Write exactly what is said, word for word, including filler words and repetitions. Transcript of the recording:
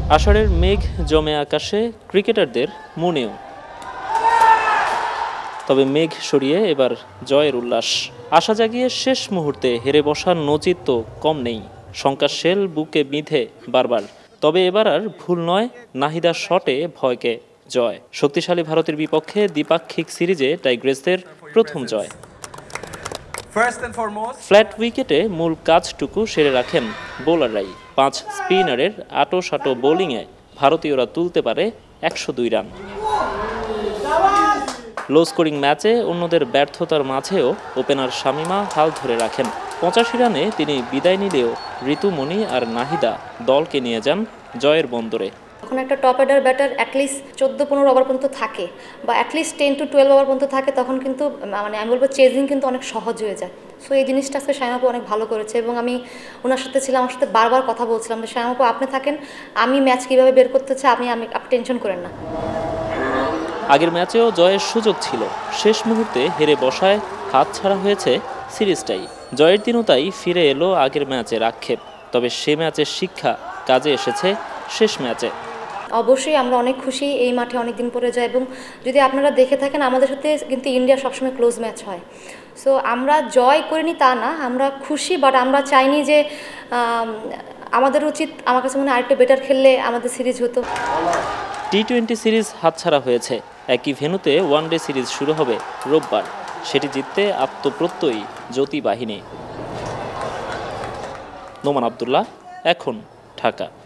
আষাঢ়ের মেঘ জমে আকাশে, ক্রিকেটারদের মনেও। তবে মেঘ সরিয়ে এবার জয়ের উল্লাস। আশা জাগিয়ে শেষ মুহূর্তে হেরে বসার নজির তো কম নেই। শঙ্কার শেল বুকে বিঁধে বারবার। তবে এবার আর ভুল নয়, নাহিদার শটে ভয়কে জয়। শক্তিশালী ভারতের বিপক্ষে দ্বিপাক্ষিক সিরিজে টাইগ্রেসদের প্রথম জয়। ফ্ল্যাট উইকেটে মূল কাজটুকু সেরে রাখেন বোলাররাই। পাঁচ স্পিনারের আটো সাটো বোলিংয়ে ভারতীয়রা তুলতে পারে একশো দুই রান। লো স্কোরিং ম্যাচে অন্যদের ব্যর্থতার মাঝেও ওপেনার শামিমা হাল ধরে রাখেন। পঁচাশি রানে তিনি বিদায় নিলেও ঋতুমণি আর নাহিদা দলকে নিয়ে যান জয়ের বন্দরে। যখন একটা টপ অর্ডার ব্যাটার অ্যাটলিস্ট চোদ্দো পনেরো ওভার পর্যন্ত থাকে বা at least ten to twelve over পর্যন্ত থাকে, তখন কিন্তু মানে আমি বলবো চেজিং কিন্তু অনেক সহজ হয়ে যায়। সো এই জিনিসটা আজকে শামিমাপু অনেক ভালো করেছে এবং আমি ওনার সাথে ছিলাম, আমার সাথে বারবার কথা বলছিলাম যে শামিমাপু আপনি থাকেন, আমি ম্যাচ কীভাবে বের করতে চাই, আমি আমি আপনি টেনশন করেন না। আগের ম্যাচেও জয়ের সুযোগ ছিল, শেষ মুহূর্তে হেরে বসায় হাত ছাড়া হয়েছে সিরিজটাই। জয়ের দিনও তাই ফিরে এলো আগের ম্যাচের আক্ষেপ। তবে সে ম্যাচের শিক্ষা কাজে এসেছে শেষ ম্যাচে। অবশ্যই আমরা অনেক খুশি এই মাঠে অনেক দিন পরে যায় এবং যদি আপনারা দেখে থাকেন আমাদের সাথে কিন্তু ইন্ডিয়া সবসময় ক্লোজ ম্যাচ হয়। সো আমরা জয় করিনি তা না, আমরা খুশি, বাট আমরা চাইনি যে আমাদের উচিত, আমার কাছে মনে হয় আরেকটু বেটার খেললে আমাদের সিরিজ হতো। টি টোয়েন্টি সিরিজ হাতছাড়া হয়েছে। একই ভেন্যুতে ওয়ানডে সিরিজ শুরু হবে রোববার। সেটি জিততে আত্মপ্রত্যয়ী জ্যোতি বাহিনী। নোমান আব্দুল্লাহ, এখন, ঢাকা।